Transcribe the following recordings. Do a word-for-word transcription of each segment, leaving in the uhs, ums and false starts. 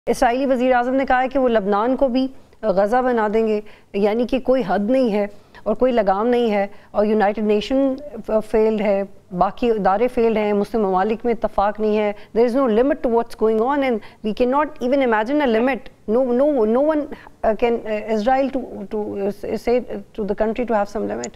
Israeli वज़ीर आज़म ने कहा है कि वो लबनान को भी गज़ा बना देंगे, यानी कि कोई हद नहीं है और कोई लगाम नहीं है। और यूनाइटेड नेशन फेल्ड है, बाकी इदारे फेल्ड हैं, मुस्लिम ममालिक में इत्तफाक नहीं है। There is no limit to what's going on and we can not even imagine a limit. No no no one can Israel to to say to the country to have some limit.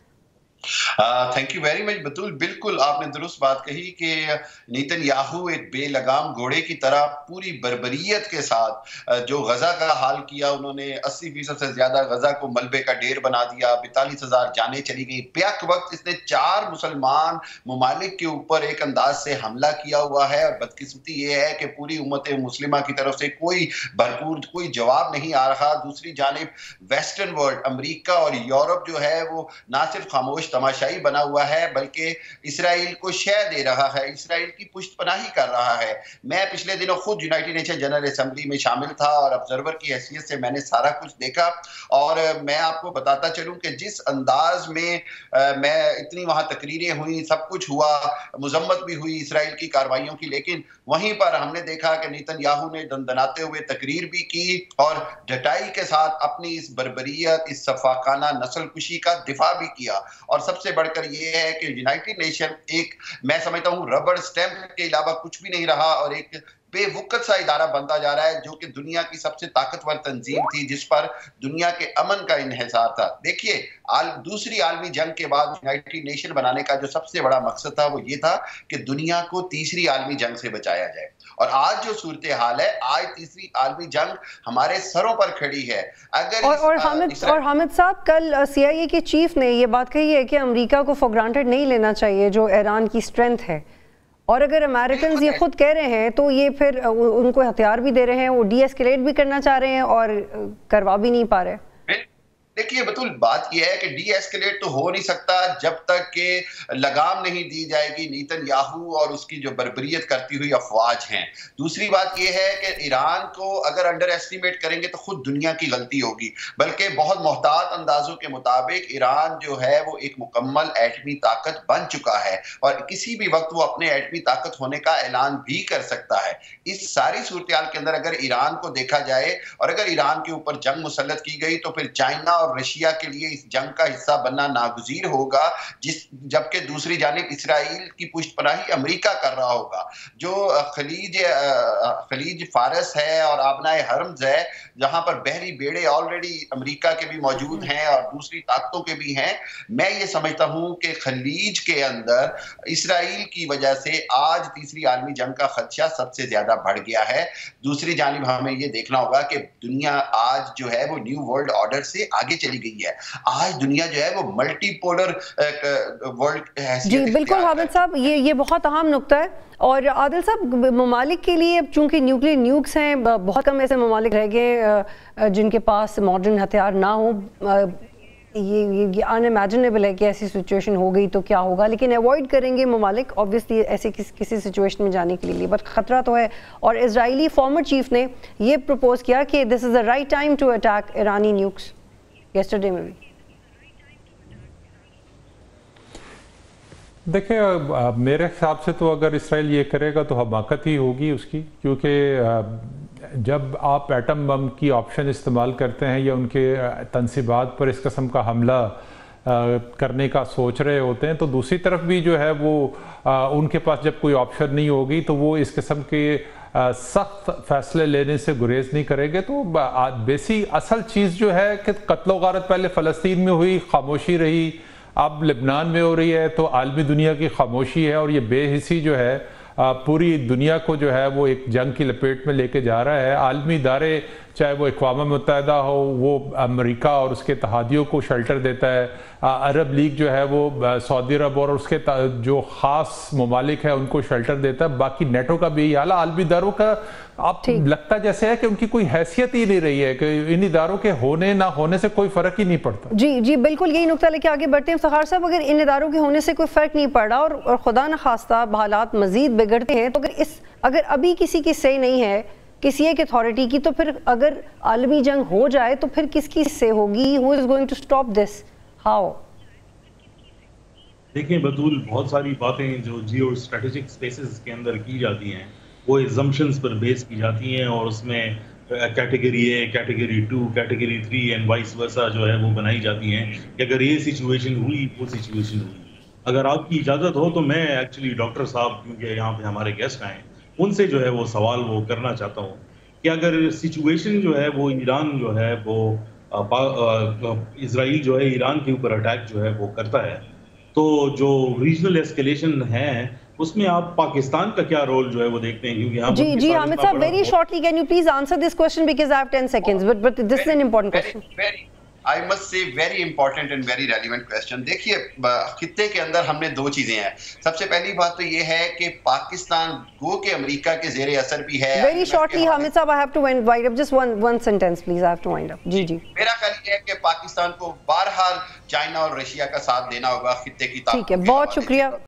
Thank you very much Batool. बिल्कुल आपने दुरुस्त बात कही कि Netanyahu एक बेलगाम घोड़े की तरह पूरी बर्बरियत के साथ जो गजा का हाल किया, उन्होंने अस्सी फीसद से ज्यादा गजा को मलबे का ढेर बना दिया, बैतालीस हजार जाने चली गई। ब्याक वक्त इसने चार मुसलमान ममालिक के ऊपर एक अंदाज से हमला किया हुआ है और बदकिस्मती ये है कि पूरी उम्मत मुस्लिमा की तरफ से कोई भरपूर कोई जवाब नहीं आ रहा। दूसरी जानिब वेस्टर्न वर्ल्ड, अमरीका और यूरोप जो है वो ना सिर्फ खामोश तमाशाई बना हुआ है बल्कि इसराइल को शय दे रहा है, इसराइल की पुष्टपनाही कर रहा है। मैं पिछले दिनों खुद यूनाइटेड नेशन जनरल असेंबली में शामिल था और ऑब्जर्वर की हैसियत से मैंने सारा कुछ देखा और मैं आपको बताता चलूं कि जिस अंदाज में आ, मैं इतनी वहां तकरीरें हुई, सब कुछ हुआ, मुजम्मत भी हुई इसराइल की कार्रवाइयों की, लेकिन वहीं पर हमने देखा कि नेतन्याहू ने दंदनाते हुए तकरीर भी की और डटाई के साथ अपनी इस बर्बरियत, इस सफाकाना नस्लकुशी का दिफा भी किया। और सबसे बढ़कर यह है कि यूनाइटेड नेशन एक, मैं समझता हूं, रबड़ स्टैंप के अलावा कुछ भी नहीं रहा और एक बेवकूफ सा इदारा बनता जा रहा है जो कि दुनिया की सबसे ताकतवर तंजीम थी, जिस पर दुनिया के अमन का इन्हिसार था। देखिए, आल, दूसरी आलमी जंग के बाद यूनाइटेड नेशन बनाने का जो सबसे बड़ा मकसद था वो ये था कि दुनिया को तीसरी आलमी जंग से बचाया जाए। और आज जो सूरत हाल है, आज तीसरी आलमी जंग हमारे सरों पर खड़ी है। अगर और, और हामिद और हामिद साहब, कल सी आई ए के चीफ ने ये बात कही है कि अमेरिका को फॉर ग्रांटेड नहीं लेना चाहिए जो ईरान की स्ट्रेंथ है, और अगर अमेरिकन ये खुद कह रहे हैं तो ये फिर उनको हथियार भी दे रहे हैं, वो डी एस्केलेट भी करना चाह रहे हैं और करवा भी नहीं पा रहे। देखिए बतूल, बात यह है कि डी एस्केलेट तो हो नहीं सकता जब तक कि लगाम नहीं दी जाएगी नेतन्याहू और उसकी जो बर्बरियत करती हुई अफवाज हैं। दूसरी बात यह है कि ईरान को अगर अंडर एस्टिमेट करेंगे तो खुद दुनिया की गलती होगी, बल्कि बहुत मोहतात अंदाजों के मुताबिक ईरान जो है वो एक मुकम्मल एटमी ताकत बन चुका है और किसी भी वक्त वो अपने एटमी ताकत होने का ऐलान भी कर सकता है। इस सारी सूरत हाल के अंदर अगर ईरान को देखा जाए और अगर ईरान के ऊपर जंग मुसल्लत की गई तो फिर चाइना और रशिया के लिए इस जंग का हिस्सा बनना नागुज़ीर होगा, जिस जबकि दूसरी जानिब इसराइल की पुष्टपनाही अमेरिका कर रहा होगा। जो खलीज खलीज फारस है और आबनाए हरम्स है, जहां पर बहरी बेड़े ऑलरेडी अमेरिका के भी मौजूद हैं और दूसरी ताकतों के भी हैं, मैं ये समझता हूं कि खलीज के अंदर इसराइल की वजह से आज तीसरी आलमी जंग का खदशा सबसे ज्यादा बढ़ गया है। दूसरी जानिब हमें ये देखना होगा कि दुनिया आज जो है वो न्यू वर्ल्ड ऑर्डर से आगे चली गई है। आज दुनिया जो है वो मल्टीपोलर वर्ल्ड है। जी बिल्कुल हामिद साहब, ये ये बहुत अहम नुक्ता है। और आदिल साहब, ममालिक के लिए चूंकि न्यूक्लियर न्यूक्स हैं, बहुत कम ऐसे ममालिक रह गए जिनके पास मॉडर्न हथियार ना हो। ये ये अनइमेजिनेबल है कि ऐसी सिचुएशन हो गई तो क्या होगा, लेकिन अवॉइड करेंगे ममालिक ऑब्वियसली ऐसे किस, किसी सिचुएशन में जाने के लिए, बट ख़तरा तो है। और इजरायली फॉर्मर चीफ ने ये प्रपोज किया कि this is the right time to attack ईरानी न्यूक्स yesterday में भी। देखिए, मेरे हिसाब से तो अगर इसराइल ये करेगा तो हमाकत ही होगी उसकी, क्योंकि जब आप एटम बम की ऑप्शन इस्तेमाल करते हैं या उनके तनसीबात पर इस किस्म का हमला करने का सोच रहे होते हैं तो दूसरी तरफ भी जो है वो उनके पास जब कोई ऑप्शन नहीं होगी तो वो इस किस्म के सख्त फैसले लेने से गुरेज नहीं करेंगे। तो बेसी असल चीज़ जो है कि कत्लो गारत पहले फ़लस्तीन में हुई, खामोशी रही, अब लिबनान में हो रही है, तो आलमी दुनिया की खामोशी है और ये बेहिसी जो है पूरी दुनिया को जो है वो एक जंग की लपेट में लेके जा रहा है। आलमी इदारे, चाहे वो अक़वाम मुत्तहिदा हो, वो अमेरिका और उसके इत्तेहादियों को शेल्टर देता है, अरब लीग जो है वो सऊदी अरब और उसके जो ख़ास ममालिक है उनको शेल्टर देता है, बाकी नेटो का भी यही हाल है। आलमी इदारों का आप लगता जैसे है कि उनकी कोई हैसियत ही नहीं रही है, कि इन इदारों के होने ना होने से कोई फ़र्क ही नहीं पड़ता। जी जी बिल्कुल, यही नुक्ता लेके आगे बढ़ते हैं फ़खार साहब। अगर इन इदारों के होने से कोई फ़र्क नहीं पड़ रहा और, और खुदा न खास्ता हालात मज़ीद बिगड़ते हैं, तो अगर इस अगर अभी किसी की सही नहीं है किसी एक अथॉरिटी की, तो फिर अगर आलमी जंग हो जाए तो फिर किसकी से होगी? Who is going to stop this? How? देखिए बतूल, बहुत सारी बातें जो जियो स्ट्रेटेजिक स्पेसेस के अंदर की जाती हैं वो एग्जम्पशंस पर बेस की जाती हैं और उसमें category A, category two, category three and vice versa जो है वो बनाई जाती हैं कि अगर ये सिचुएशन हुई वो सिचुएशन हुई। अगर आपकी इजाज़त हो तो मैं एक्चुअली डॉक्टर साहब, क्योंकि यहाँ पे हमारे गेस्ट आए, उनसे जो है वो सवाल वो करना चाहता हूँ कि अगर सिचुएशन जो है वो ईरान जो है वो इजराइल जो है ईरान के ऊपर अटैक जो है वो करता है, तो जो रीजनल एस्केलेशन है उसमें आप पाकिस्तान का क्या रोल जो है वो देखते हैं? क्योंकि यहाँ जी जी हामिद साहब, very shortly can you please answer this question because I have ten seconds, but but this is an important question. I must say very important and very relevant question. देखिए, खित्ते के अंदर हमने दो चीजें हैं। सबसे पहली बात तो ये है कि पाकिस्तान गो के अमेरिका के ज़ेरे असर भी है। Very shortly, Hamid साहब, I have to wind up. Just one one sentence, please. I have to wind up. जी जी। मेरा ख्याल ये है कि पाकिस्तान को बहरहाल चाइना और रशिया का साथ देना होगा खित्ते की ताकत। ठीक है, बहुत शुक्रिया।